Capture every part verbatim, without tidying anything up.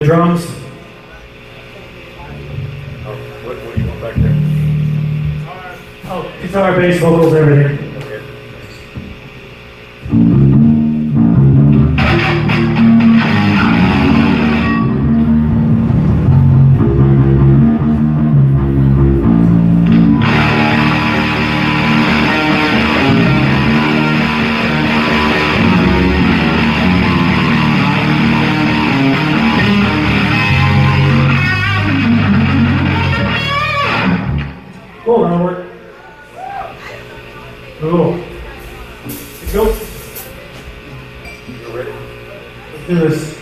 drums. Oh, what, what do you want back there? Oh, guitar, bass, vocals, everything. Cool, that'll work. Cool. Let's go. You're ready? Let's do this.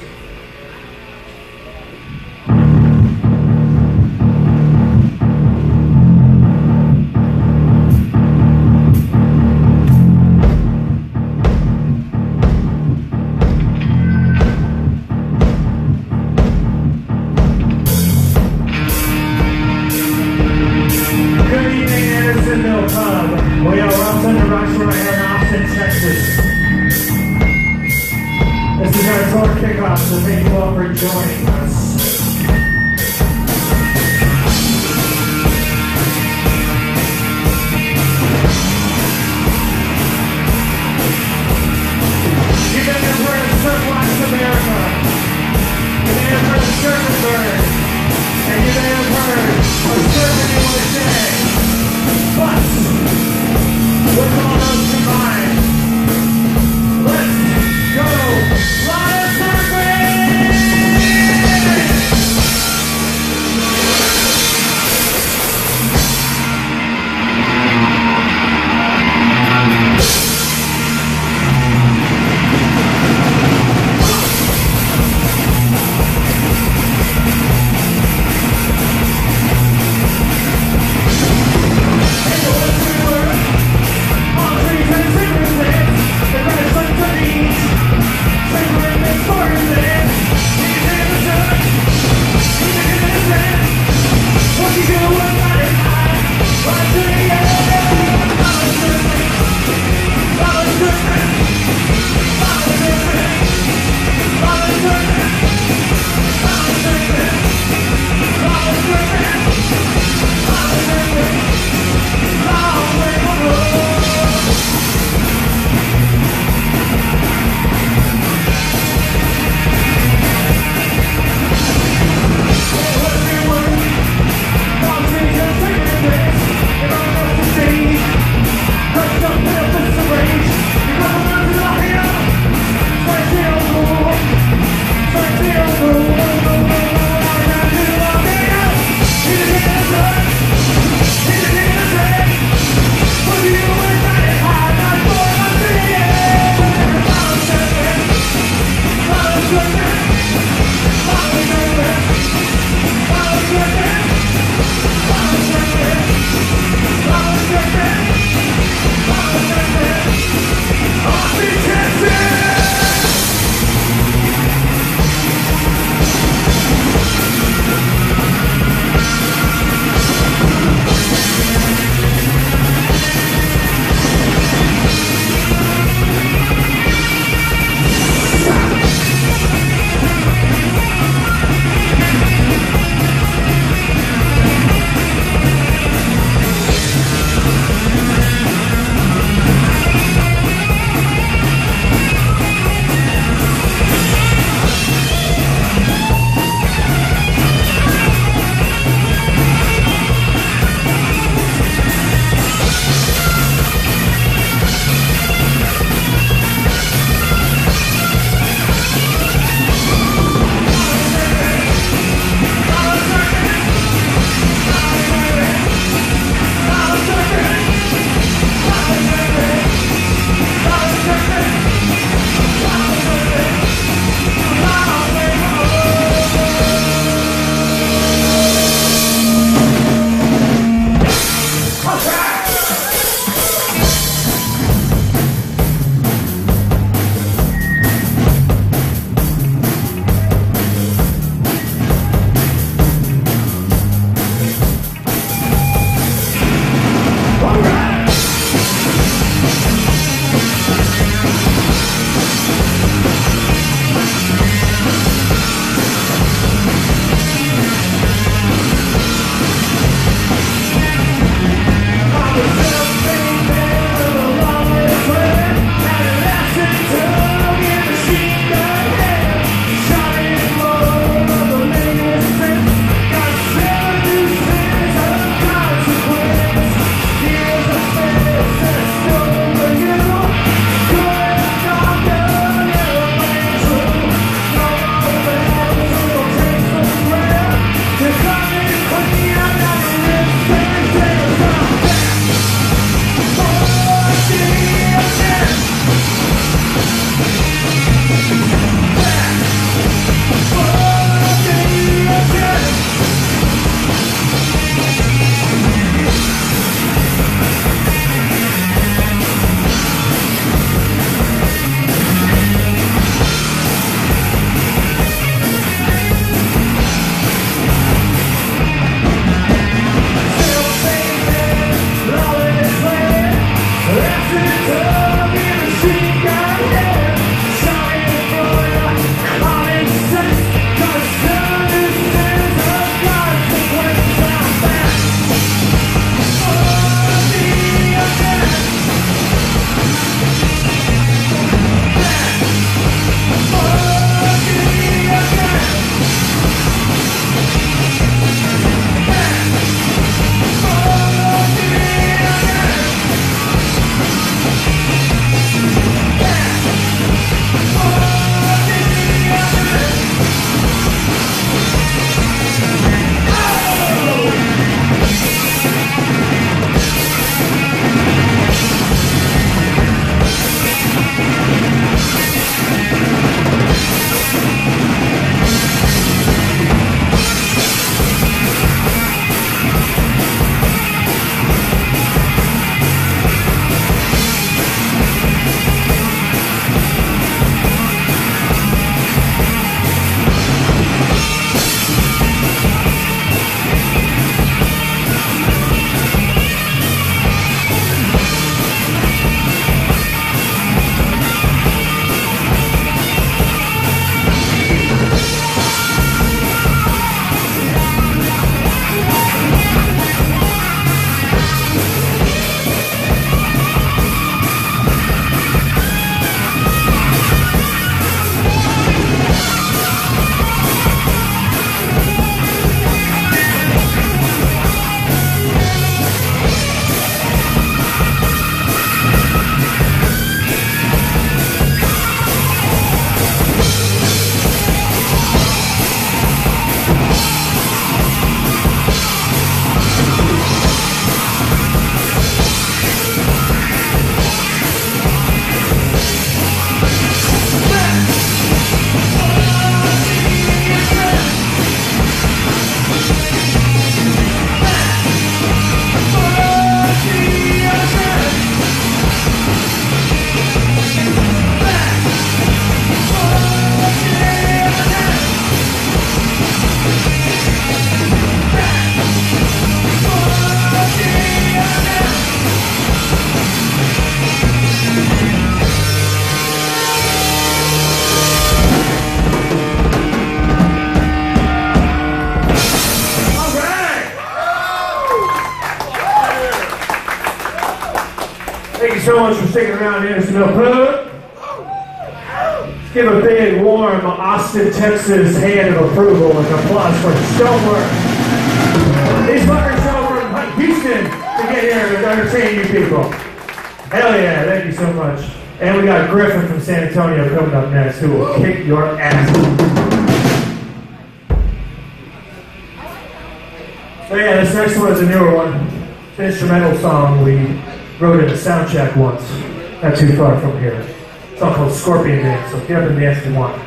We are welcome to Roxbury here in Austin, Texas. This is our tour kickoff, so thank you all for joining us. You guys have heard of Surf Wax America. You may have heard of Surfing Bird. And you may have heard of Surfing U S A. But with all those combined, let's go! Live surfing! so much for sticking around here, Andersonville Pub. Let's give a big, warm Austin, Texas hand of approval and applause for Stonework. These fuckers drove from Houston to get here to entertain you people. Hell yeah, thank you so much. And we got Griffin from San Antonio coming up next, who will kick your ass. So yeah, this next one is a newer one. It's an instrumental song we wrote in a sound check once, not too far from here. It's a song called Scorpion Dance, so if you haven't danced in one.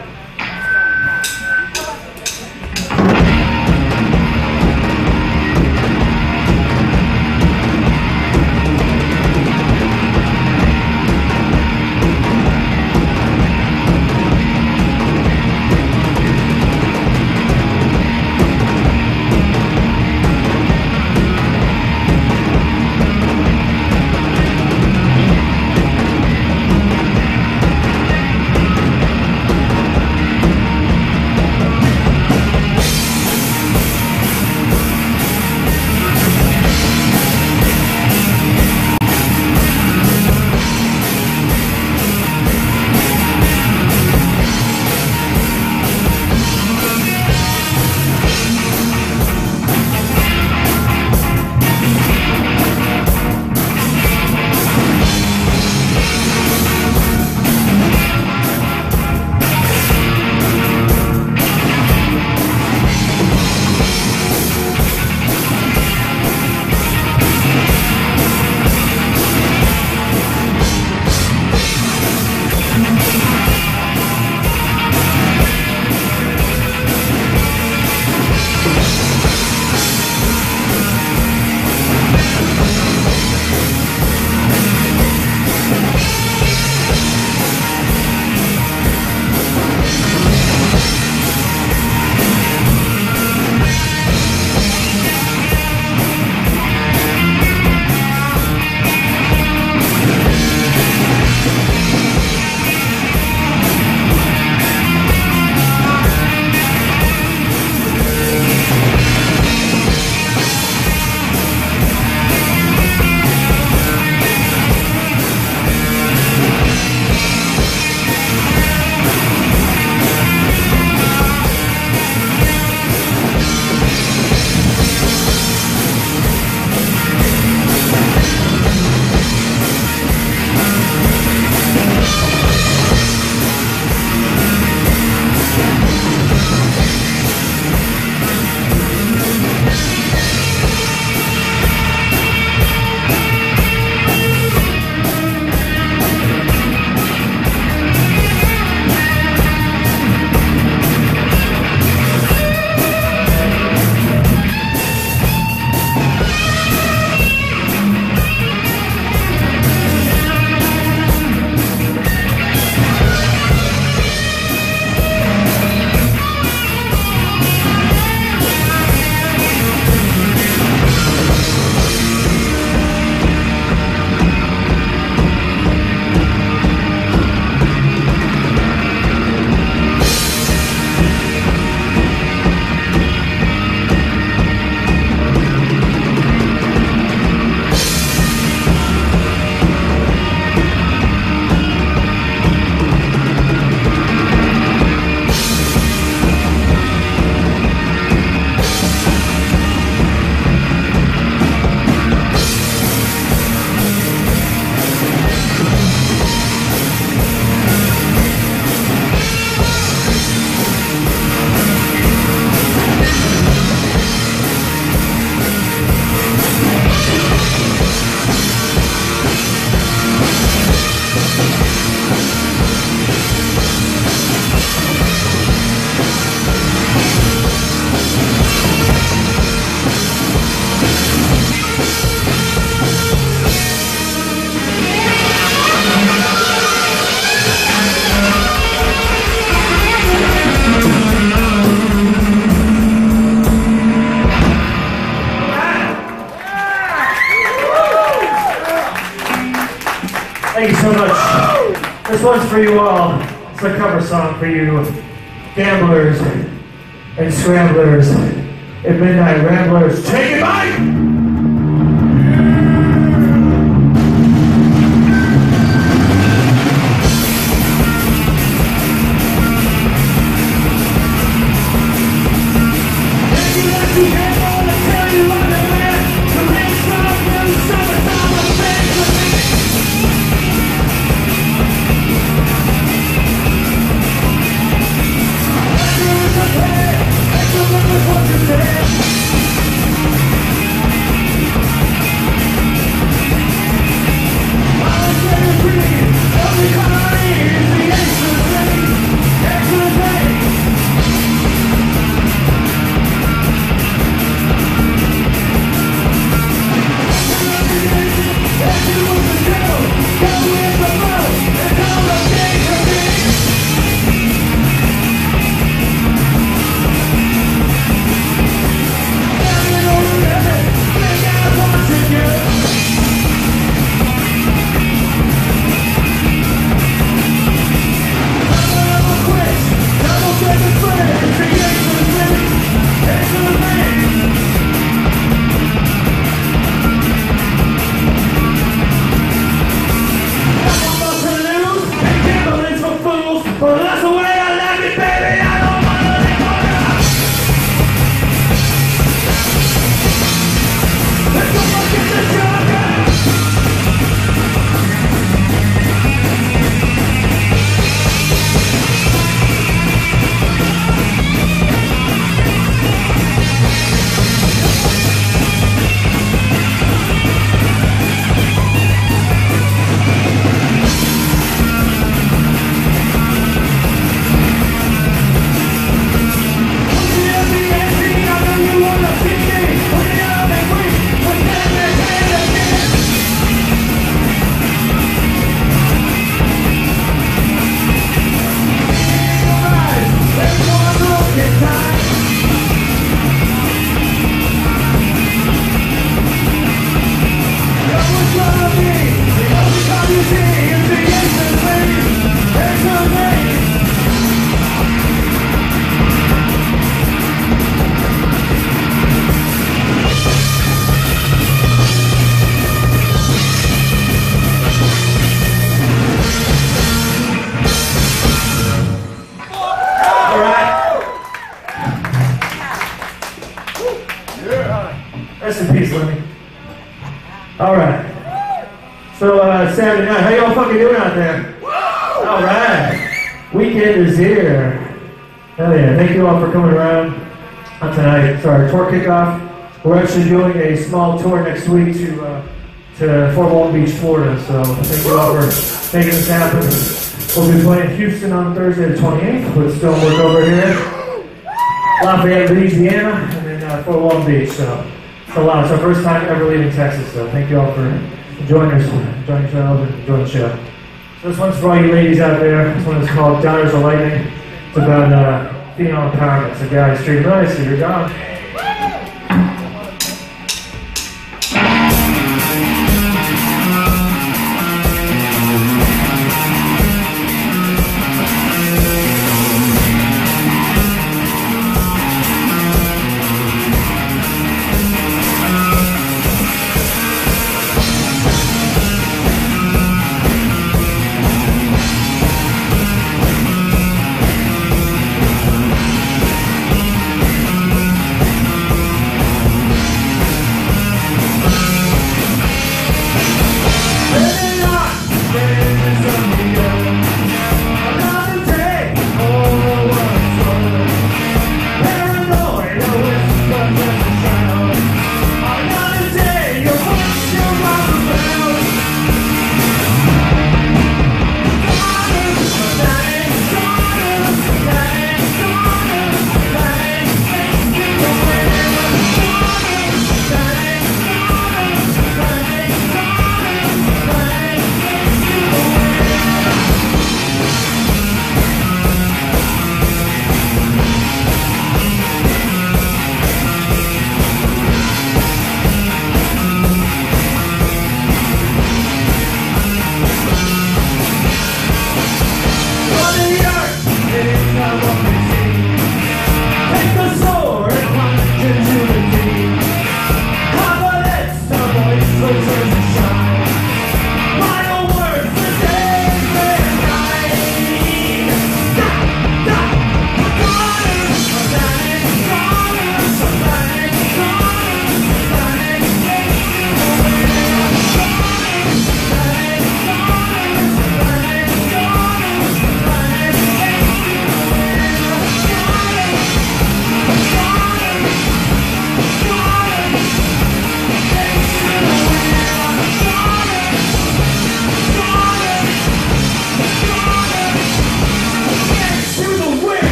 Thank you so much. This one's for you all. It's a cover song for you gamblers and scramblers and midnight ramblers. Take it, Mike! Rest in peace, Lemmy. All right. So, uh, Saturday night, how y'all fucking doing out there? All right. Weekend is here. Hell yeah. Thank you all for coming around on tonight. It's our tour kickoff. We're actually doing a small tour next week to uh, to Fort Walton Beach, Florida. So thank you all for making this happen. We'll be playing Houston on Thursday the twenty-eighth with Stonework over here, Lafayette, Louisiana, and then uh, Fort Walton Beach. So it's a lot. It's our first time ever leaving Texas. So thank you all for enjoying us, enjoying yourselves, and enjoying the show. So this one's for all you ladies out there. This one is called Daughters of Lightning. It's about uh, female empowerment. So guys, treat them nice, so you're gone.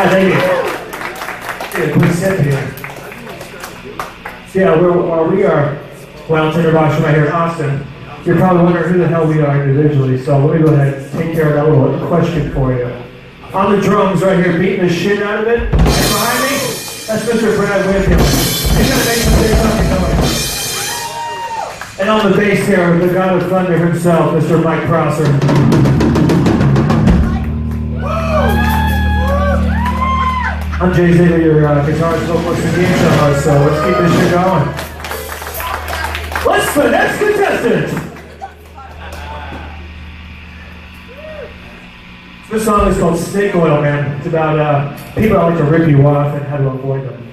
Brad, thank you. Get a quick sip here. So yeah, we're, uh, we are Wild Tinderbox right here in Austin. You're probably wondering who the hell we are individually, so let me go ahead and take care of that little question for you. On the drums right here, beating the shit out of it, and behind me, that's Mister Brad Whitfield. He's gonna make some big fucking noise. And on the bass here, the God of Thunder himself, Mister Mike Prosser. I'm Jay Ziegler, your uh, guitarist, vocalist, and game show host, so let's keep this shit going. Let's the next contestant! This song is called Snake Oil, man. It's about uh, people that like to rip you off and how to avoid them.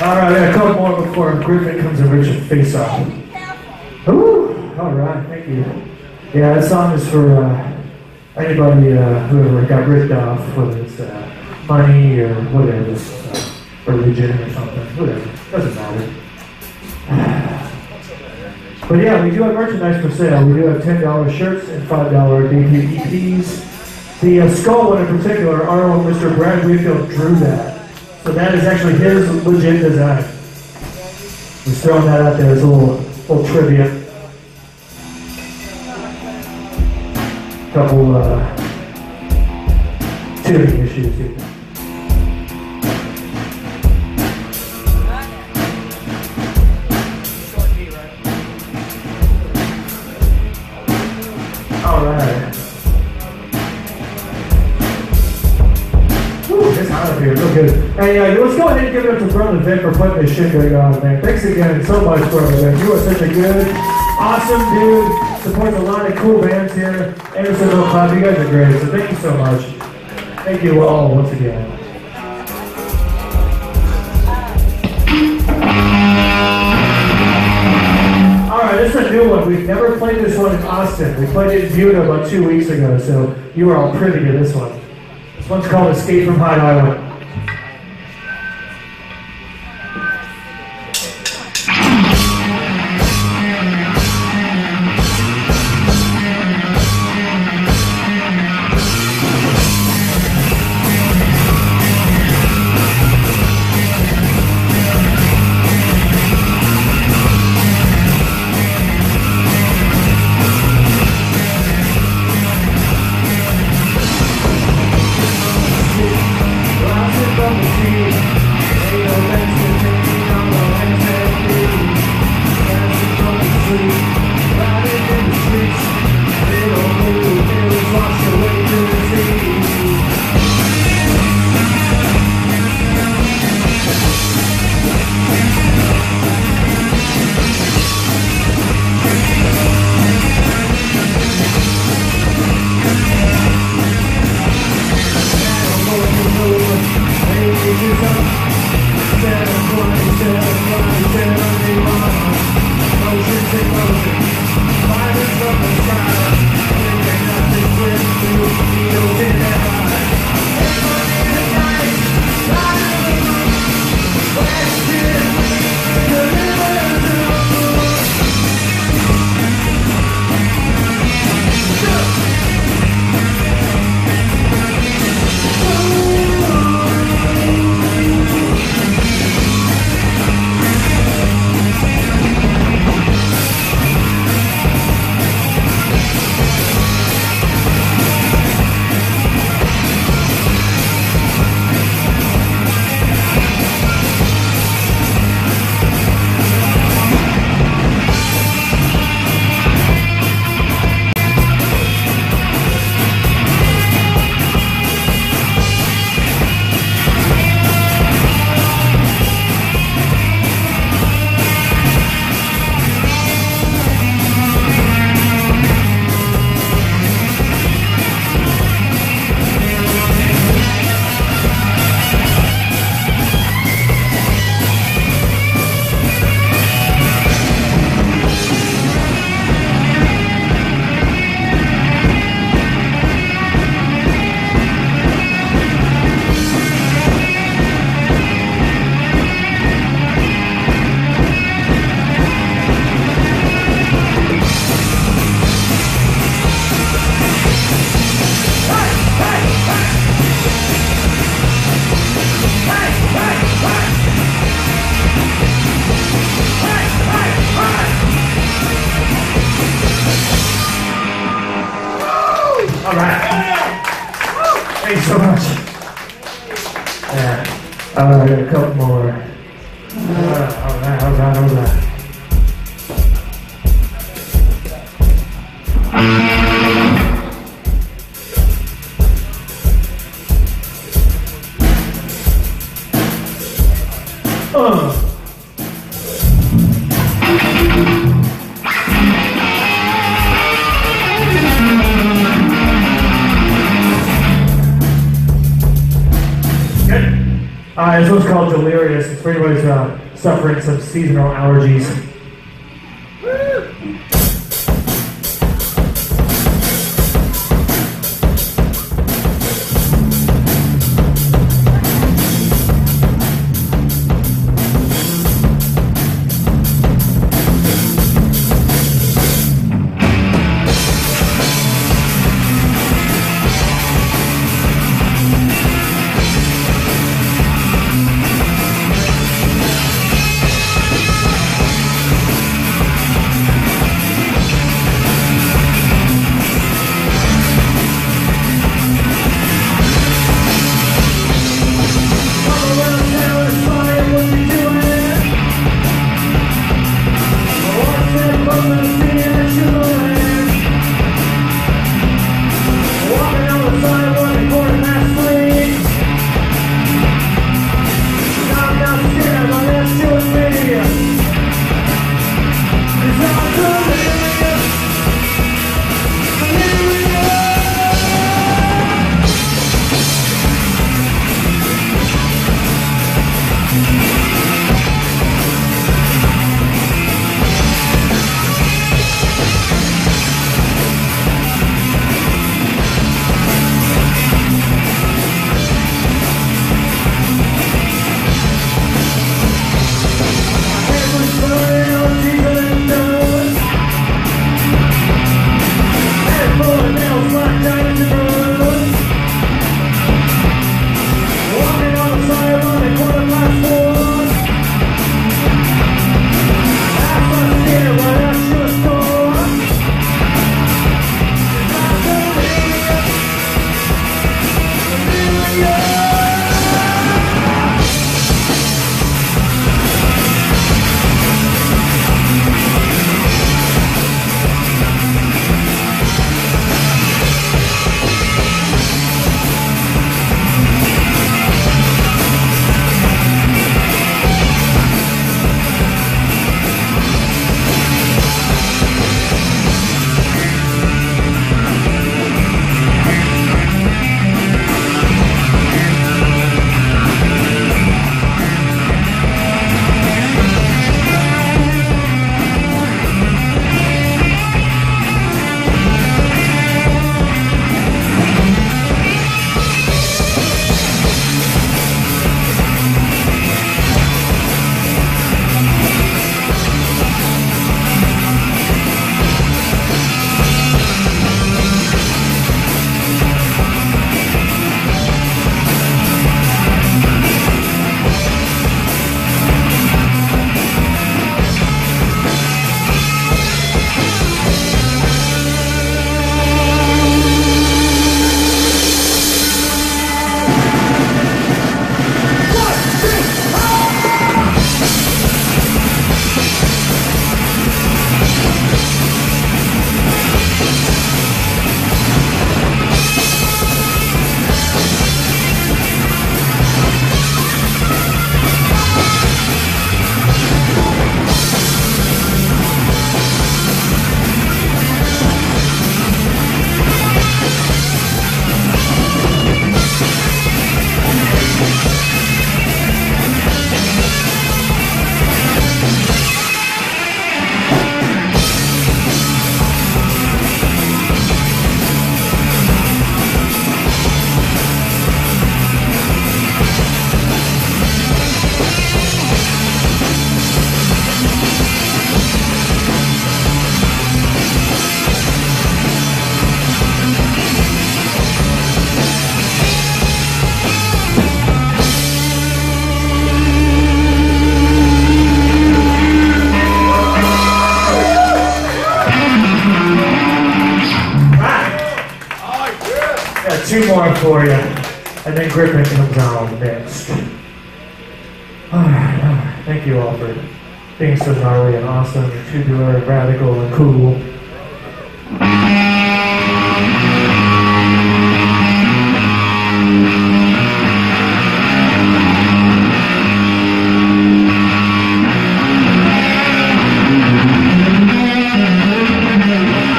All right, I got a couple more before Griffin comes and rips your face off. Ooh, all right, thank you. Yeah, that song is for uh, anybody uh, who ever got ripped off, whether it's uh, money or whatever, it's, uh, religion or something, whatever, doesn't matter. But yeah, we do have merchandise for sale. We do have ten dollar shirts and five dollar debut E Ps. The uh, skull one in particular, our own Mister Brad Whitfield drew that. So that is actually his legit design. Just throwing that out there as a little, little trivia. Couple uh, tuning issues here. All right. Woo, it's hot up here, real good. Hey, uh, let's go ahead and give it up to Brother Vic for putting this shit going on, man. Thanks again so much, Brother Vic. You are such a good, awesome dude. Supports a lot of cool bands here. Andersonville Club, you guys are great. So thank you so much. Thank you all once again. Alright, this is a new one. We've never played this one in Austin. We played it in Buda about two weeks ago, so you are all privy to this one. This one's called Escape from Hyde Island. Thanks so much. Yeah. All right, a couple more. Uh, all right, all right, all right. Uh. All Uh, this one's called Delirious. It's for anybody's uh, suffering some seasonal allergies. Two more for you, and then Griffin comes on next. Alright, alright. Thank you all for being so gnarly and awesome, and tubular, and radical, and cool.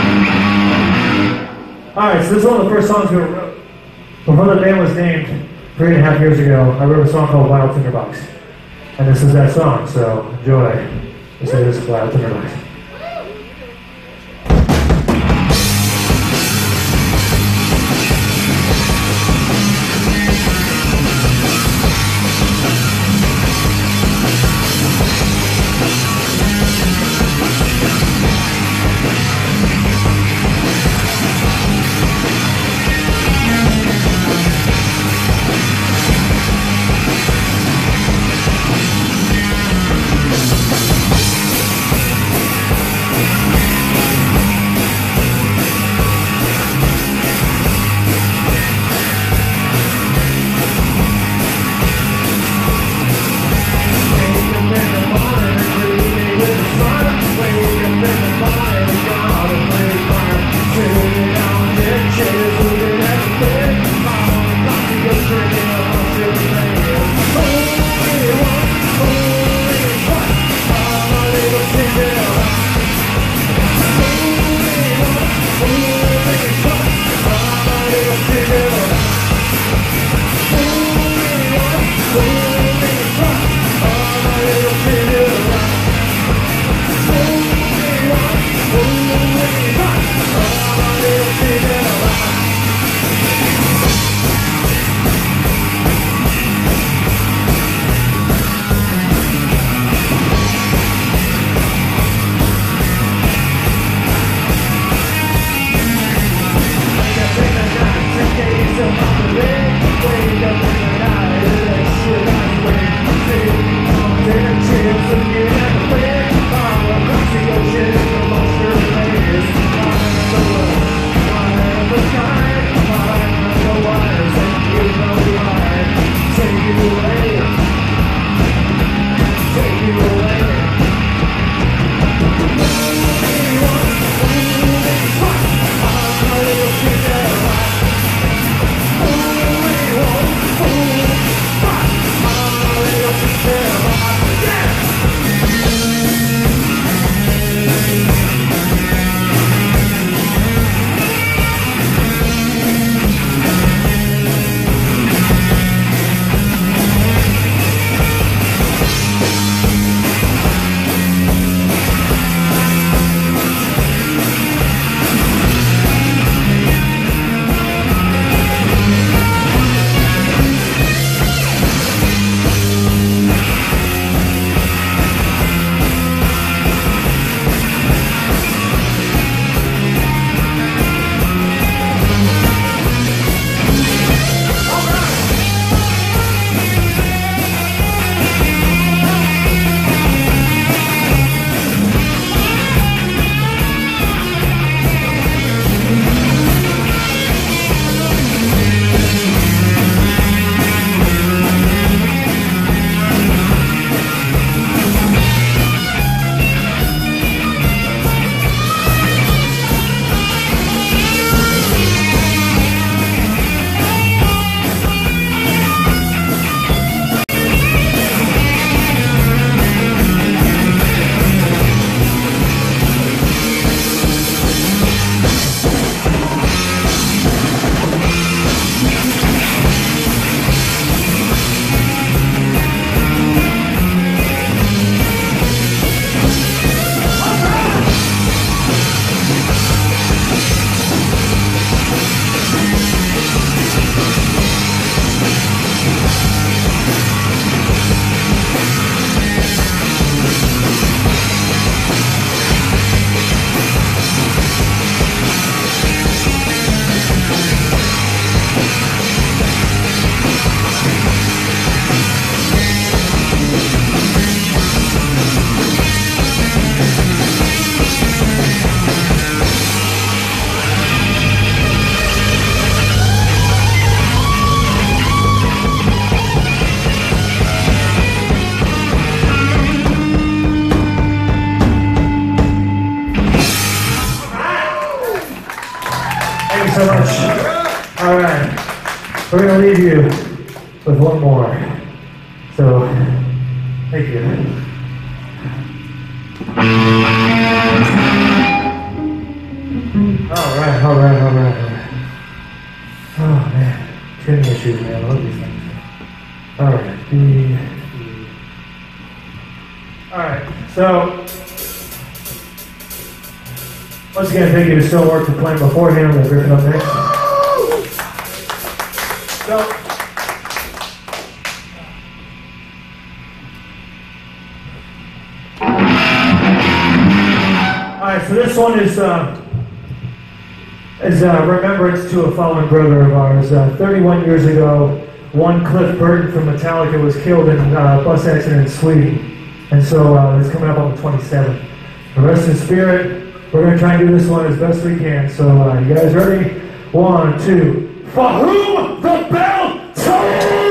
Alright, so this is one of the first songs we wrote before the band was named. three and a half years ago, I wrote a song called Wild Tinderbox. And this is that song, so enjoy. This is Wild Tinderbox. so much. All right, we're gonna leave you with one more. So, thank you. All right, all right, all right, all right. Oh man, tuning issues, man. I love these things. B, E. Alright, so once again, thank you to Stonework for playing beforehand. We'll rip it up next. So, alright, so this one is uh, is a remembrance to a fallen brother of ours. Uh, thirty-one years ago, one Cliff Burton from Metallica was killed in a bus accident in Sweden. And so uh, it's coming up on the twenty-seventh. The rest in spirit. We're going to try and do this one as best we can. So uh, you guys ready? One, two. For whom the bell tolls!